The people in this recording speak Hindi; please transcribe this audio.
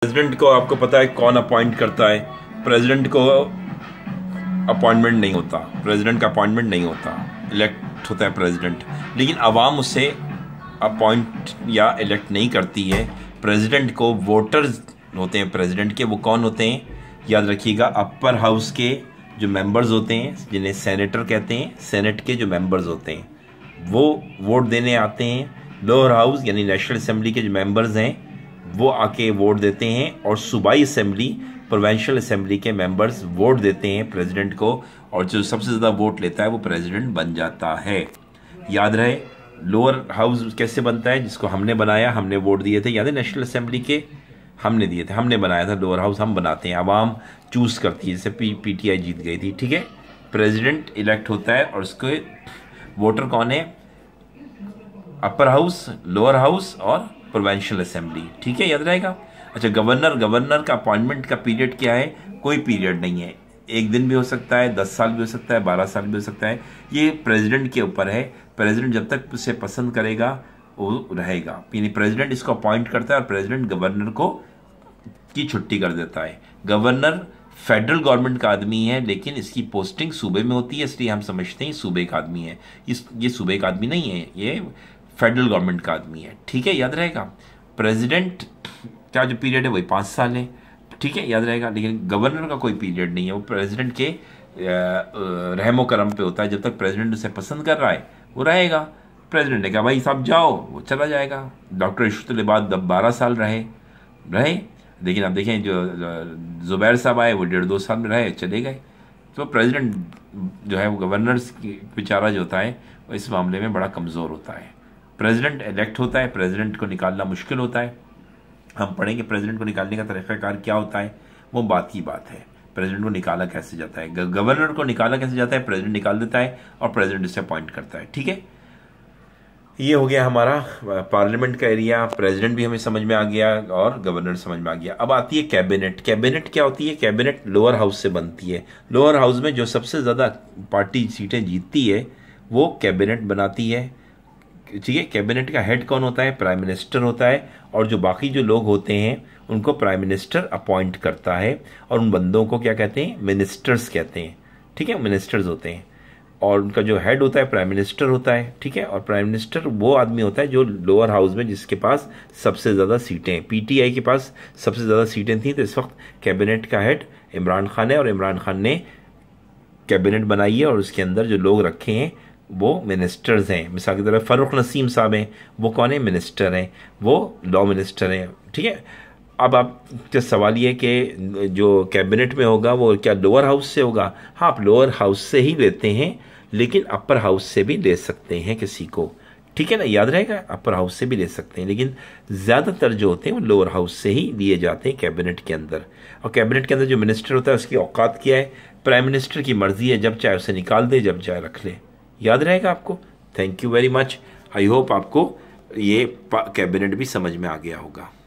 प्रेसिडेंट को आपको पता है कौन अपॉइंट करता है? प्रेसिडेंट को अपॉइंटमेंट नहीं होता, प्रेसिडेंट का अपॉइंटमेंट नहीं होता, इलेक्ट होता है प्रेसिडेंट। लेकिन आवाम उसे अपॉइंट या इलेक्ट नहीं करती है। प्रेसिडेंट को वोटर्स होते हैं प्रेसिडेंट के, वो कौन होते हैं? याद रखिएगा, अपर हाउस के जो मेंबर्स होते हैं, जिन्हें सेनेटर कहते हैं, सेनेट के जो मेंबर्स होते हैं वो वोट देने आते हैं। लोअर हाउस यानी नेशनल असेंबली के जो मेंबर्स हैं वो आके वोट देते हैं, और सूबाई असेंबली, प्रोविंशियल असेंबली के मेंबर्स वोट देते हैं प्रेसिडेंट को, और जो सबसे ज़्यादा वोट लेता है वो प्रेसिडेंट बन जाता है। याद रहे, लोअर हाउस कैसे बनता है? जिसको हमने बनाया, हमने वोट दिए थे, याद है, नेशनल असेंबली के हमने दिए थे, हमने बनाया था। लोअर हाउस हम बनाते हैं, आवाम चूज़ करती है, जैसे पीटीआई जीत गई थी, ठीक है। प्रेसिडेंट इलेक्ट होता है और उसके वोटर कौन है? अपर हाउस, लोअर हाउस और प्रोविंशियल असेंबली, ठीक है, याद रहेगा। अच्छा, गवर्नर का अपॉइंटमेंट का पीरियड क्या है? कोई पीरियड नहीं है, एक दिन भी हो सकता है, 10 साल भी हो सकता है, 12 साल भी हो सकता है, ये प्रेसिडेंट के ऊपर है। प्रेसिडेंट जब तक उसे पसंद करेगा वो रहेगा, यानी प्रेसिडेंट इसको अपॉइंट करता है और प्रेसिडेंट गवर्नर को की छुट्टी कर देता है। गवर्नर फेडरल गवर्नमेंट का आदमी है, लेकिन इसकी पोस्टिंग सूबे में होती है, इसलिए हम समझते हैं सूबे का आदमी है। ये सूबे का आदमी नहीं है, ये फेडरल गवर्नमेंट का आदमी है, ठीक है, याद रहेगा। प्रेसिडेंट का जो पीरियड है वही 5 साल है, ठीक है, याद रहेगा। लेकिन गवर्नर का कोई पीरियड नहीं है, वो प्रेसिडेंट के रहमो करम पे होता है। जब तक प्रेसिडेंट उसे पसंद कर रहा है वो रहेगा। प्रेसिडेंट ने कहा भाई साहब जाओ, वो चला जाएगा। डॉक्टर इशरत बाद 12 साल रहे, लेकिन अब देखें जो जुबैर साहब आए वो 1.5-2 साल में रहे, चले गए। तो प्रेसिडेंट जो है वो गवर्नर की बेचारा जो होता है वो इस मामले में बड़ा कमज़ोर होता है। प्रेसिडेंट इलेक्ट होता है, प्रेसिडेंट को निकालना मुश्किल होता है। हम पढ़ेंगे प्रेसिडेंट को निकालने का तरीक़ाकार क्या होता है, वो बात की बात है। प्रेसिडेंट को निकाला कैसे जाता है, गवर्नर को निकाला कैसे जाता है, प्रेसिडेंट निकाल देता है और प्रेसिडेंट इसे अपॉइंट करता है, ठीक है। ये हो गया हमारा पार्लियामेंट का एरिया। प्रेसिडेंट भी हमें समझ में आ गया और गवर्नर समझ में आ गया। अब आती है कैबिनेट। कैबिनेट क्या होती है? कैबिनेट लोअर हाउस से बनती है। लोअर हाउस में जो सबसे ज़्यादा पार्टी सीटें जीतती है वो कैबिनेट बनाती है, ठीक है। कैबिनेट का हेड कौन होता है? प्राइम मिनिस्टर होता है, और जो बाकी जो लोग होते हैं उनको प्राइम मिनिस्टर अपॉइंट करता है, और उन बंदों को क्या कहते हैं? मिनिस्टर्स कहते हैं, ठीक है, मिनिस्टर्स होते हैं। और उनका जो हेड होता है प्राइम मिनिस्टर होता है, ठीक है। और प्राइम मिनिस्टर वो आदमी होता है जो लोअर हाउस में जिसके पास सबसे ज़्यादा सीटें हैं। पीटीआई के पास सबसे ज़्यादा सीटें थी, तो इस वक्त कैबिनेट का हेड इमरान खान है, और इमरान खान ने कैबिनेट बनाई है और उसके अंदर जो लोग रखे हैं वो मिनिस्टर्स हैं। मिसाल की तरह फ़ारूक नसीम साहब हैं, वो कौन है? मिनिस्टर हैं, वो लॉ मिनिस्टर हैं, ठीक है। अब आप जो सवाल ये कि जो कैबिनेट में होगा वो क्या लोअर हाउस से होगा? हाँ, आप लोअर हाउस से ही लेते हैं, लेकिन अपर हाउस से भी ले सकते हैं किसी को, ठीक है ना, याद रहेगा। अपर हाउस से भी ले सकते हैं, लेकिन ज़्यादातर जो होते हैं वो लोअर हाउस से ही लिए जाते हैं कैबिनेट के अंदर। और कैबिनेट के अंदर जो मिनिस्टर होता है उसकी औकात क्या है? प्राइम मिनिस्टर की मर्जी है, जब चाहे उसे निकाल दे, जब चाहे रख ले। याद रहेगा आपको। Thank you very much. I hope आपको ये कैबिनेट भी समझ में आ गया होगा।